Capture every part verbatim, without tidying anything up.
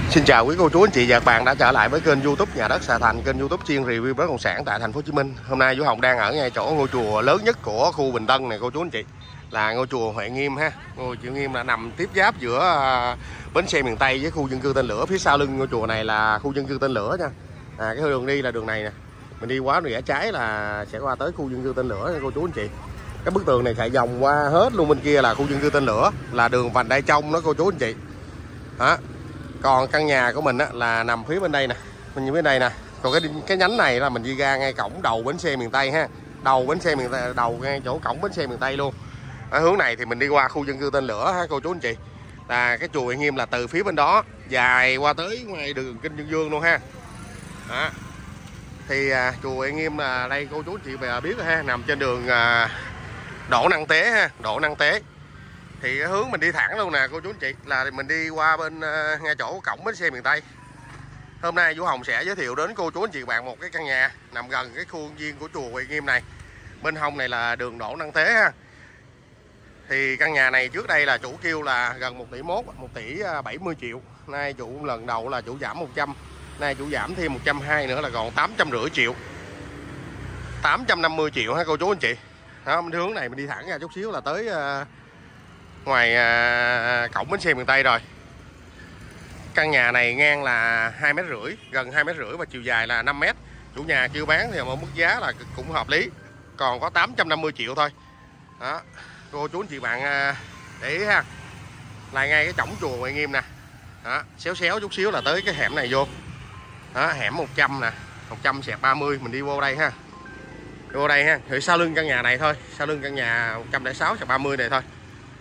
Xin chào quý cô chú anh chị và các bạn đã trở lại với kênh YouTube Nhà Đất Xà Thành, kênh YouTube chuyên review bất động sản tại thành phố Hồ Chí Minh. Hôm nay Vũ Hồng đang ở ngay chỗ ngôi chùa lớn nhất của khu Bình Tân này cô chú anh chị, là ngôi chùa Huệ Nghiêm ha. Ngôi chùa Nghiêm là nằm tiếp giáp giữa bến xe miền Tây với khu dân cư Tên Lửa. Phía sau lưng ngôi chùa này là khu dân cư Tên Lửa nha. À, cái đường đi là đường này nè. Mình đi quá rẽ trái là sẽ qua tới khu dân cư Tên Lửa nha cô chú anh chị. Cái bức tường này chạy vòng qua hết luôn, bên kia là khu dân cư Tên Lửa, là đường vành đai trong đó cô chú anh chị. Đó. Còn căn nhà của mình á, là nằm phía bên đây nè, mình như bên đây nè. Còn cái cái nhánh này là mình đi ra ngay cổng đầu bến xe miền Tây ha, đầu bến xe miền Tây, đầu ngay chỗ cổng bến xe miền Tây luôn. Ở hướng này thì mình đi qua khu dân cư Tên Lửa ha cô chú anh chị. Là cái chùa Huệ Nghiêm là từ phía bên đó dài qua tới ngoài đường Kinh Dương Dương luôn ha. Đó. Thì à, chùa Huệ Nghiêm là đây cô chú anh chị biết rồi ha, nằm trên đường à, Đỗ Năng Tế ha, Đỗ Năng Tế. Thì cái hướng mình đi thẳng luôn nè cô chú anh chị, là mình đi qua bên uh, ngay chỗ cổng bến xe miền Tây. Hôm nay Vũ Hồng sẽ giới thiệu đến cô chú anh chị bạn một cái căn nhà nằm gần cái khu viên của chùa Huệ Nghiêm này. Bên hông này là đường Đỗ Năng Tế ha. Thì căn nhà này trước đây là chủ kêu là gần một tỷ mốt, một tỷ bảy mươi triệu. Nay chủ lần đầu là chủ giảm một trăm, nay chủ giảm thêm một trăm hai mươi nữa là còn tám trăm rưỡi triệu, tám trăm năm mươi triệu ha cô chú anh chị. Đó, bên hướng này mình đi thẳng ra chút xíu là tới uh, ngoài à, cổng bến xe miền Tây rồi. Căn nhà này ngang là hai mét rưỡi, gần hai mét rưỡi và chiều dài là năm mét. Chủ nhà kêu bán thì một mức giá là cũng hợp lý, còn có tám trăm năm mươi triệu thôi. Đó, cô chú anh chị bạn à, để ý ha, là ngay cái cổng chùa Huệ Nghiêm nè. Đó, xéo xéo chút xíu là tới cái hẻm này vô. Đó, hẻm một trăm nè, một trăm xẹt ba mươi, mình đi vô đây ha. Đi vô đây ha, thì sau lưng căn nhà này thôi, sau lưng căn nhà một trăm lẻ sáu xẹt ba mươi này thôi.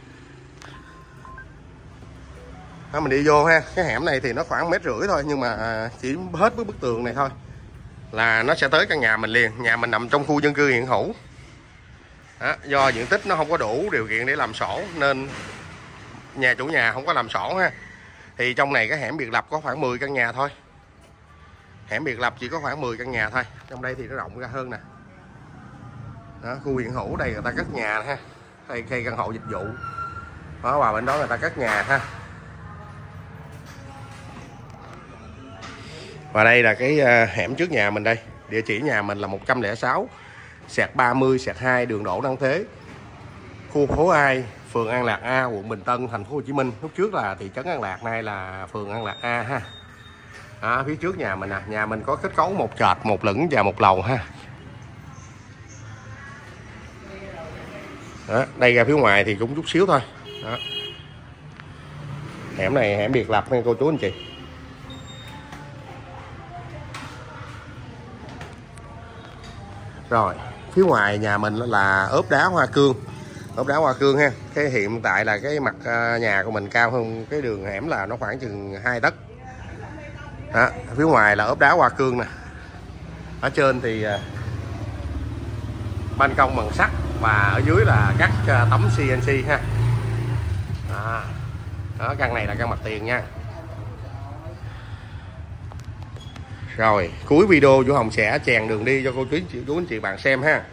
Đó, mình đi vô ha, cái hẻm này thì nó khoảng mét rưỡi thôi, nhưng mà chỉ hết với bức tường này thôi là nó sẽ tới căn nhà mình liền. Nhà mình nằm trong khu dân cư hiện hữu. Đó, do diện tích nó không có đủ điều kiện để làm sổ nên nhà chủ nhà không có làm sổ ha. Thì trong này cái hẻm biệt lập có khoảng mười căn nhà thôi. Hẻm biệt lập chỉ có khoảng mười căn nhà thôi. Trong đây thì nó rộng ra hơn nè. Đó, khu hiện hữu đây người ta cất nhà ha. Đây cây căn hộ dịch vụ. Đó, và bên đó người ta cất nhà ha. Và đây là cái hẻm trước nhà mình đây. Địa chỉ nhà mình là một trăm lẻ sáu xẹt ba mươi xẹt hai đường Đỗ Năng Tế, khu phố hai, phường An Lạc A, quận Bình Tân, thành phố Hồ Chí Minh. Lúc trước là thị trấn An Lạc, nay là phường An Lạc A ha. Đó, phía trước nhà mình nè, à. Nhà mình có kết cấu một trệt, một lửng và một lầu ha. Đó, đây ra phía ngoài thì cũng chút xíu thôi. Đó. Hẻm này hẻm biệt lập nha cô chú anh chị. Rồi, phía ngoài nhà mình là ốp đá hoa cương. Ốp đá hoa cương ha. Cái hiện tại là cái mặt nhà của mình cao hơn cái đường hẻm là nó khoảng chừng hai tấc. Đó, phía ngoài là ốp đá hoa cương nè. Ở trên thì ban công bằng sắt và ở dưới là các tấm xê en xê ha. Đó, đó, căn này là căn mặt tiền nha. Rồi, cuối video Vũ Hồng sẽ chèn đường đi cho cô chú chị, chú anh chị bạn xem ha.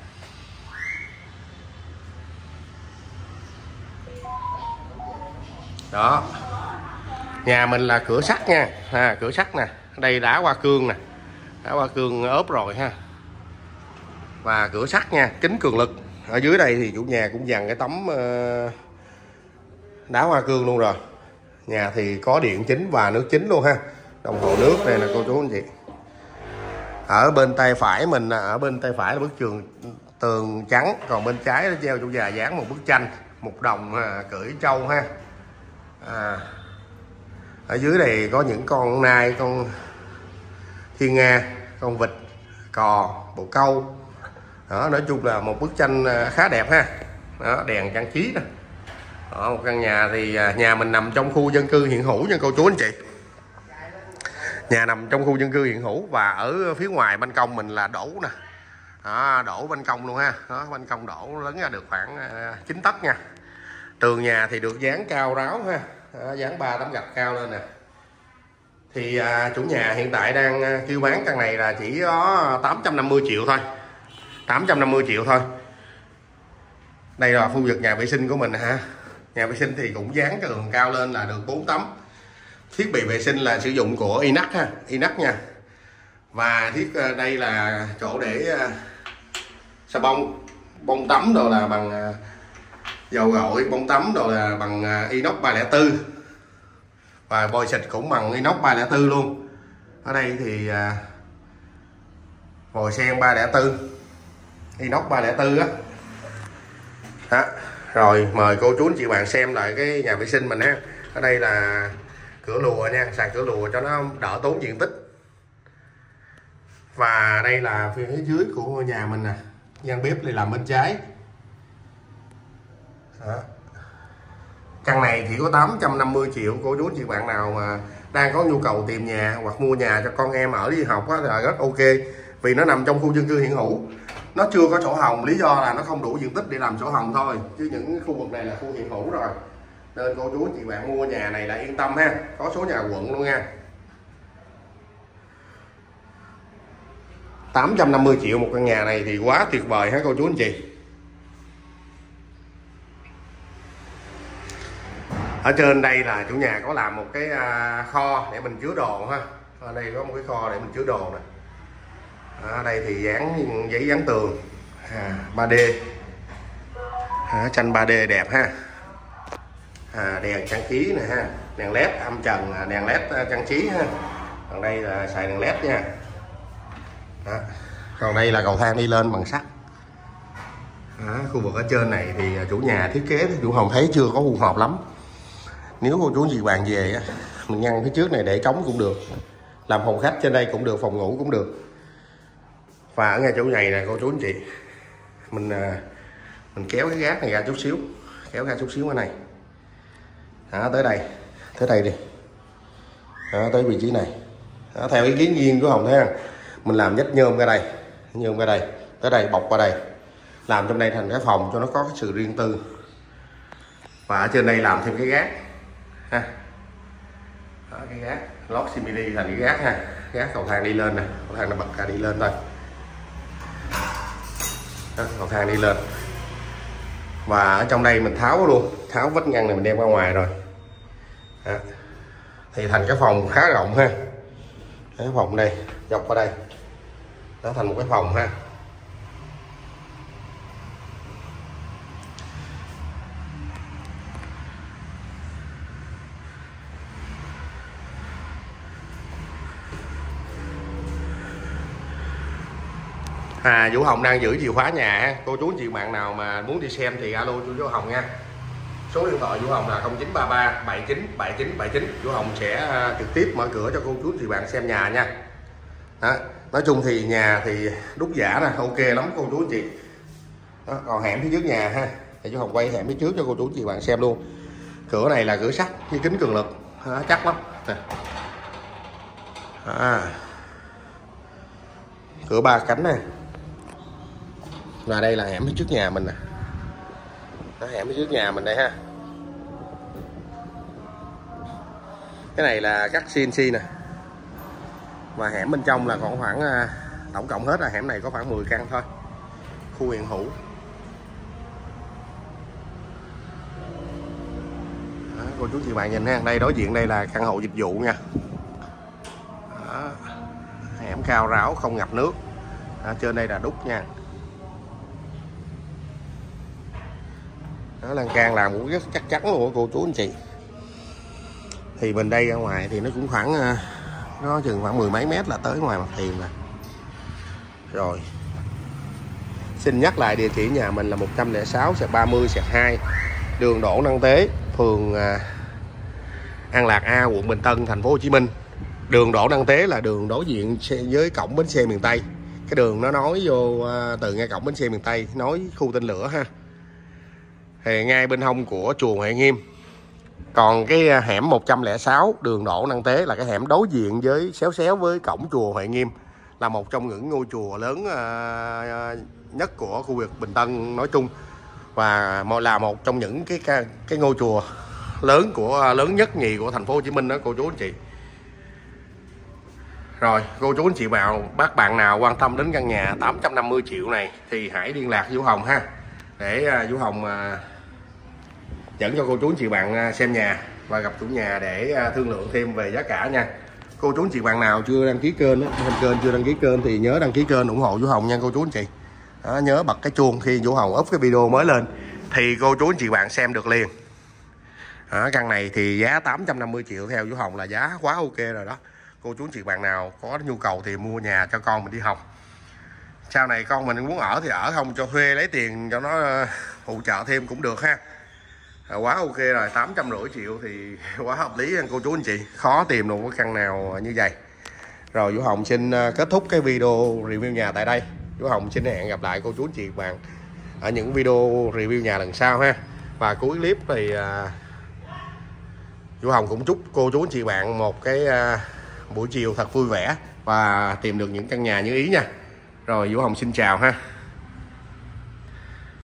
Đó. Nhà mình là cửa sắt nha, ha, cửa sắt nè, đây đá hoa cương nè. Đá hoa cương ốp rồi ha. Và cửa sắt nha, kính cường lực. Ở dưới đây thì chủ nhà cũng dàn cái tấm uh, đá hoa cương luôn rồi. Nhà thì có điện chính và nước chính luôn ha. Đồng hồ nước đây nè cô chú anh chị. Ở bên tay phải mình, ở bên tay phải là bức tường tường trắng, còn bên trái nó treo chủ nhà dán một bức tranh, một đồng à, cưỡi trâu ha. À, ở dưới này có những con nai, con thiên nga, con vịt, cò, bồ câu. Đó, nói chung là một bức tranh khá đẹp ha. Đó, đèn trang trí nè. Đó, một căn nhà thì nhà mình nằm trong khu dân cư hiện hữu nha cô chú anh chị. Nhà nằm trong khu dân cư hiện hữu và ở phía ngoài ban công mình là đổ nè. Đó, đổ ban công luôn ha. Đó, ban công đổ lớn ra được khoảng chín tấc nha. Tường nhà thì được dán cao ráo ha. Đó, dán ba tấm gạch cao lên nè. Thì à, chủ nhà hiện tại đang kêu bán căn này là chỉ có tám trăm năm mươi triệu thôi. tám trăm năm mươi triệu thôi. Đây là khu vực nhà vệ sinh của mình ha. Nhà vệ sinh thì cũng dán cái tường cao lên là được bốn tấm. Thiết bị vệ sinh là sử dụng của Inac ha, Inac nha. Và thiết đây là chỗ để xà bông, bông tắm đồ là bằng dầu gội, bông tắm đồ là bằng inox ba không bốn. Và vòi xịt cũng bằng inox ba không bốn luôn. Ở đây thì vòi sen ba không bốn, inox ba không bốn á. Đó. Rồi mời cô chú anh chị bạn xem lại cái nhà vệ sinh mình ha. Ở đây là cửa lùa nha, sàn cửa lùa cho nó đỡ tốn diện tích. Và đây là phía dưới của ngôi nhà mình nè, gian bếp này làm bên trái. Đó. Căn này chỉ có tám trăm năm mươi triệu. Cô chú anh chị bạn nào mà đang có nhu cầu tìm nhà hoặc mua nhà cho con em ở đi học á là rất ok, vì nó nằm trong khu dân cư hiện hữu, nó chưa có sổ hồng, lý do là nó không đủ diện tích để làm sổ hồng thôi, chứ những khu vực này là khu hiện hữu rồi, nên cô chú anh chị bạn mua nhà này là yên tâm ha, có số nhà quận luôn nha. Tám trăm năm mươi triệu một căn nhà này thì quá tuyệt vời ha cô chú anh chị. Ở trên đây là chủ nhà có làm một cái kho để mình chứa đồ ha. Ở đây có một cái kho để mình chứa đồ nè. Ở đây thì dán giấy dán tường à, ba D à, tranh ba D đẹp ha. À, đèn trang trí nè ha, đèn led âm trần, đèn led trang trí ha. Còn đây là xài đèn led nha. Đó. Còn đây là cầu thang đi lên bằng sắt. Đó, khu vực ở trên này thì chủ nhà thiết kế chủ Hồng thấy chưa có phù hợp lắm. Nếu cô chú anh chị bạn về mình ngăn phía trước này để trống cũng được, làm phòng khách trên đây cũng được, phòng ngủ cũng được. Và ở ngay chỗ này nè cô chú anh chị, mình mình kéo cái gác này ra chút xíu, kéo ra chút xíu ở này. Đó, tới đây, tới đây đi. Đó, tới vị trí này. Đó, theo ý kiến riêng của Hồng thấy không? Mình làm nhách nhôm ra đây, nhôm ra đây, tới đây bọc qua đây, làm trong đây thành cái phòng cho nó có cái sự riêng tư. Và ở trên đây làm thêm cái gác ha. Đó, cái gác lót simili thành cái gác ha, gác cầu thang đi lên nè, cầu thang nó bật ra đi lên thôi. Đó, cầu thang đi lên. Và ở trong đây mình tháo luôn, tháo vách ngăn này mình đem ra ngoài rồi. Đó. Thì thành cái phòng khá rộng ha. Cái phòng đây dọc qua đây nó thành một cái phòng ha. À, Vũ Hồng đang giữ chìa khóa nhà ha. Cô chú anh chị bạn nào mà muốn đi xem thì alo chú Vũ Hồng nha. Số điện thoại Vũ Hồng là không chín ba ba bảy chín bảy chín bảy chín. Vũ Hồng sẽ trực tiếp mở cửa cho cô chú anh chị bạn xem nhà nha. Đó. Nói chung thì nhà thì đúc giả nè, ok lắm cô chú anh chị. Đó. Còn hẻm phía trước nhà ha, thì Vũ Hồng quay hẻm phía trước cho cô chú anh chị bạn xem luôn. Cửa này là cửa sắt với kính cường lực. Đó, chắc lắm. À. Cửa ba cánh nè. Và đây là hẻm phía trước nhà mình nè. Đó, hẻm phía trước nhà mình đây ha. Cái này là cắt xê en xê nè. Và hẻm bên trong là còn khoảng tổng cộng hết là hẻm này có khoảng mười căn thôi. Khu hiện hữu. Đó, cô chú chị bạn nhìn ha, đây đối diện đây là căn hộ dịch vụ nha. Đó. Hẻm cao ráo không ngập nước. Đó, trên đây là đúc nha. Đó, lan can làm cũng rất chắc chắn luôn cô chú anh chị. Thì bên đây ra ngoài thì nó cũng khoảng nó chừng khoảng mười mấy mét là tới ngoài mặt tiền nè. Rồi xin nhắc lại địa chỉ nhà mình là một trăm lẻ sáu ba mươi hai đường Đỗ Năng Tế, phường An Lạc A, quận Bình Tân, thành phố Hồ Chí Minh. Đường Đỗ Năng Tế là đường đối diện với cổng bến xe miền Tây. Cái đường nó nói vô từ ngay cổng bến xe miền Tây nói khu tên lửa ha. Thì ngay bên hông của chùa Huệ Nghiêm. Còn cái hẻm một trăm lẻ sáu đường Đỗ Năng Tế là cái hẻm đối diện với xéo xéo với cổng chùa Huệ Nghiêm, là một trong những ngôi chùa lớn nhất của khu vực Bình Tân nói chung, và là một trong những cái cái ngôi chùa lớn của lớn nhất nhì của thành phố Hồ Chí Minh đó cô chú anh chị. Rồi cô chú anh chị vào bác bạn nào quan tâm đến căn nhà tám trăm năm mươi triệu này thì hãy liên lạc Vũ Hồng ha, để Vũ Hồng dẫn cho cô chú anh chị bạn xem nhà. và gặp chủ nhà để thương lượng thêm về giá cả nha. Cô chú anh chị bạn nào chưa đăng ký kênh á, bên kênh chưa đăng ký kênh thì nhớ đăng ký kênh ủng hộ Vũ Hồng nha cô chú anh chị. Đó, nhớ bật cái chuông khi Vũ Hồng up cái video mới lên thì cô chú anh chị bạn xem được liền. Đó, căn này thì giá tám trăm năm mươi triệu theo Vũ Hồng là giá quá ok rồi đó. Cô chú anh chị bạn nào có nhu cầu thì mua nhà cho con mình đi học. Sau này con mình muốn ở thì ở, không cho thuê lấy tiền cho nó hỗ trợ thêm cũng được ha. À, quá ok rồi, tám trăm rưỡi triệu thì quá hợp lý anh cô chú anh chị. Khó tìm được cái căn nào như vậy. Rồi Vũ Hồng xin kết thúc cái video review nhà tại đây. Vũ Hồng xin hẹn gặp lại cô chú anh chị bạn ở những video review nhà lần sau ha. Và cuối clip thì uh, Vũ Hồng cũng chúc cô chú anh chị bạn một cái uh, buổi chiều thật vui vẻ và tìm được những căn nhà như ý nha. Rồi Vũ Hồng xin chào ha.